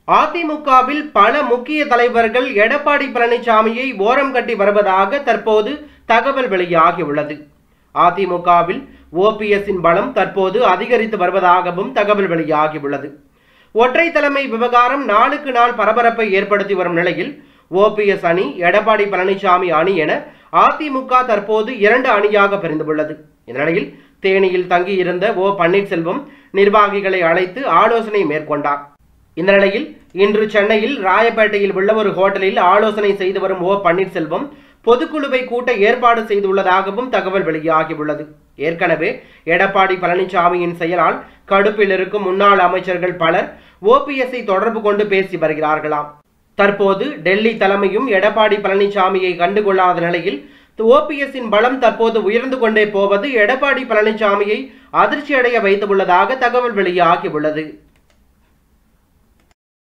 அதிமுகவில் பல முக்கிய தலைவர்கள் எடப்பாடி பழனிசாமியை ஓரம் கட்டி வருவதாக தற்போது தகவல் வெளியாகியுள்ளது. அதிமுகவில் ஓபிஎஸ்ஸின் பலம் தற்போது அதிகரித்து வருவதாகவும் தகவல் வெளியாகியுள்ளது. ஒற்றை தலைமை விவகாரம் நாளுக்கு நாள் பரபரப்பை ஏற்படுத்தி வரும் நிலையில் ஓபிஎஸ் அணி, எடப்பாடி பழனிசாமி அணி என அதிமுக தற்போது 2 அணியாக பிரிந்துள்ளது. இந்த நிலையில் தேனியில் தங்கியிருந்த ஓ பன்னீர்செல்வம் நிர்வாகிகளை அழைத்து ஆலோசனை மேற்கொண்டார். இந்த நிலையில் இன்று சென்னையில் ராயப்பேட்டையில் உள்ள ஒரு ஹோட்டலில் ஆலோசனை செய்து வரும் ஓ பன்னீர்செல்வம் பொதுக்குழுவை கூட்ட ஏற்பாடு செய்துள்ளதாகவும் தகவல் வெளியாகியுள்ளது. ஏற்கனவே எடப்பாடி பழனிசாமியின் செயலால் கடுப்பில் இருக்கும் முன்னாள் அமைச்சர்கள் பலர் ஓபிஎஸ்ஐ தொடர்பு கொண்டு பேசி வருகிறார்களாம். தற்போது டெல்லி தலைமையும் எடப்பாடி பழனிசாமியை கண்டுகொள்ளாத நிலையில் ஓபிஎஸ்ஸின் பலம் தற்போது உயர்ந்து கொண்டே போவது எடப்பாடி பழனிசாமியை அதிர்ச்சியடைய வைத்துள்ளதாக தகவல் வெளியாகியுள்ளது.